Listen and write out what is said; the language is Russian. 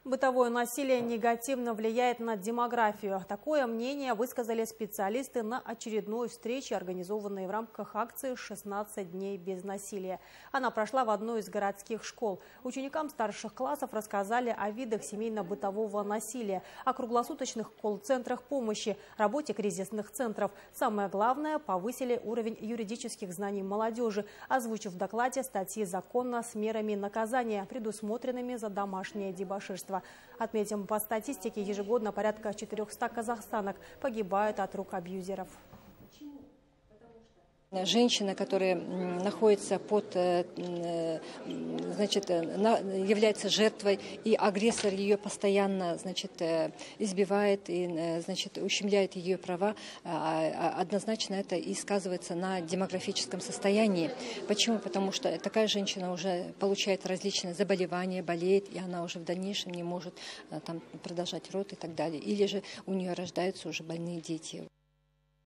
Бытовое насилие негативно влияет на демографию. Такое мнение высказали специалисты на очередной встрече, организованной в рамках акции «16 дней без насилия». Она прошла в одной из городских школ. Ученикам старших классов рассказали о видах семейно-бытового насилия, о круглосуточных колл-центрах помощи, работе кризисных центров. Самое главное, повысили уровень юридических знаний молодежи, озвучив в докладе статьи закона с мерами наказания, предусмотренными за домашнее дебоширство. Отметим, по статистике, ежегодно порядка 400 казахстанок погибают от рук абьюзеров. Женщина, которая находится является жертвой, и агрессор ее постоянно, избивает и, ущемляет ее права, однозначно это и сказывается на демографическом состоянии. Почему? Потому что такая женщина уже получает различные заболевания, болеет, и она уже в дальнейшем не может продолжать род и так далее. Или же у нее рождаются уже больные дети.